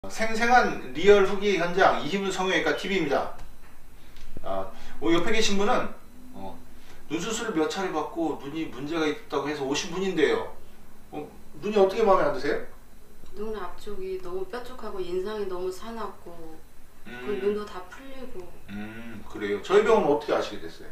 생생한 리얼 후기 현장 이희문 성형외과 TV입니다. 옆에 계신 분은 눈 수술을 몇 차례 받고 눈이 문제가 있다고 해서 오신 분인데요. 눈이 어떻게 마음에 안 드세요? 눈 앞쪽이 너무 뾰족하고 인상이 너무 사납고 그 눈도 다 풀리고. 그래요. 저희 병원 어떻게 아시게 됐어요?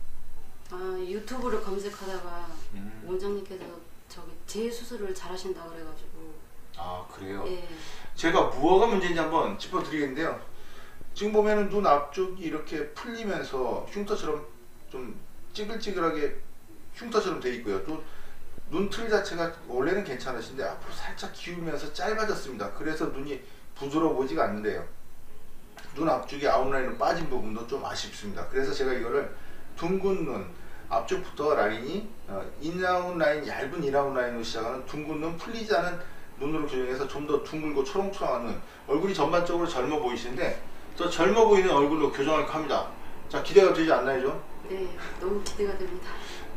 유튜브를 검색하다가 원장님께서 저기 재수술을 잘하신다 그래가지고. 그래요? 예. 제가 무엇가 문제인지 한번 짚어드리겠는데요. 지금 보면은 눈 앞쪽이 이렇게 풀리면서 흉터처럼 좀 찌글찌글하게 흉터처럼 돼 있고요. 또 눈틀 자체가 원래는 괜찮으신데 앞으로 살짝 기울면서 짧아졌습니다. 그래서 눈이 부드러워 보이지가 않는데요. 눈 앞쪽에 아웃라인으로 빠진 부분도 좀 아쉽습니다. 그래서 제가 이거를 둥근 눈 앞쪽부터 라인이 인아웃 라인, 얇은 인아웃 라인으로 시작하는 둥근 눈, 풀리지 않은 눈으로 교정해서 좀 더 둥글고 초롱초롱한 눈, 얼굴이 전반적으로 젊어 보이시는데 더 젊어 보이는 얼굴로 교정할 합니다. 자, 기대가 되지 않나요 좀? 네, 너무 기대가 됩니다.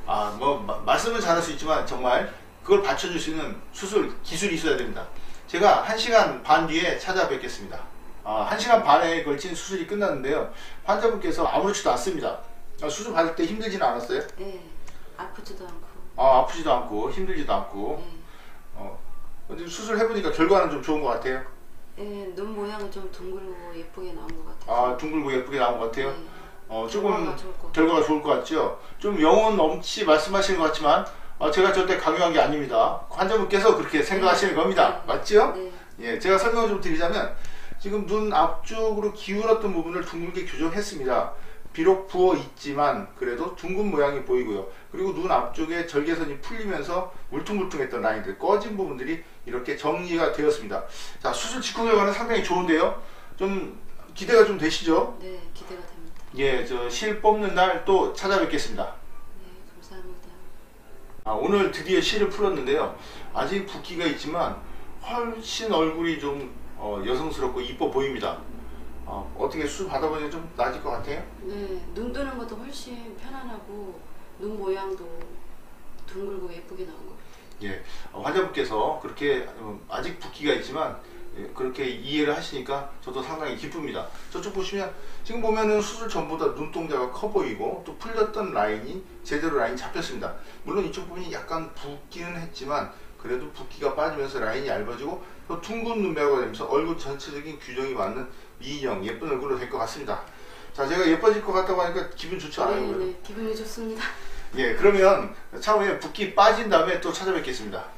말씀은 잘할 수 있지만 정말 그걸 받쳐줄 수 있는 수술 기술이 있어야 됩니다. 제가 1시간 반 뒤에 찾아뵙겠습니다. 1시간 반에 걸친 수술이 끝났는데요. 환자분께서 아무렇지도 않습니다. 수술 받을 때 힘들지는 않았어요? 네, 아프지도 않고. 아프지도 않고 힘들지도 않고. 네. 수술 해보니까 결과는 좀 좋은 것 같아요? 네, 눈 모양은 좀 둥글고 예쁘게 나온 것 같아요. 둥글고 예쁘게 나온 것 같아요? 네. 조금 결과가 좋을 것 같죠? 좀 영혼 없이 말씀하시는 것 같지만 제가 절대 강요한 게 아닙니다. 환자분께서 그렇게 생각하시는 겁니다. 네. 맞죠? 네. 예, 제가 설명을 좀 드리자면 지금 눈 앞쪽으로 기울었던 부분을 둥글게 교정했습니다. 비록 부어 있지만 그래도 둥근 모양이 보이고요. 그리고 눈 앞쪽에 절개선이 풀리면서 울퉁불퉁했던 라인들, 꺼진 부분들이 이렇게 정리가 되었습니다. 자, 수술 직후 결과는 상당히 좋은데요. 좀 기대가 좀 되시죠? 네, 기대가 됩니다. 예, 실 뽑는 날 또 찾아뵙겠습니다. 네, 감사합니다. 오늘 드디어 실을 풀었는데요. 아직 붓기가 있지만 훨씬 얼굴이 좀 여성스럽고 이뻐 보입니다. 어떻게 수술 받아보니 좀 나아질 것 같아요? 네, 눈 뜨는 것도 훨씬 편안하고 눈 모양도 둥글고 예쁘게 나온 것 같아요. 예, 환자분께서 그렇게 아직 붓기가 있지만 그렇게 이해를 하시니까 저도 상당히 기쁩니다. 저쪽 보시면 지금 보면은 수술 전보다 눈동자가 커 보이고 또 풀렸던 라인이 제대로 라인 잡혔습니다. 물론 이쪽 부분이 약간 붓기는 했지만 그래도 붓기가 빠지면서 라인이 얇아지고 또 둥근 눈매가 되면서 얼굴 전체적인 규정이 맞는 미인형 예쁜 얼굴로 될 것 같습니다. 자, 제가 예뻐질 것 같다고 하니까 기분 좋지 않아요? 네, 기분이 좋습니다. 예, 그러면 차후에 붓기 빠진 다음에 또 찾아뵙겠습니다.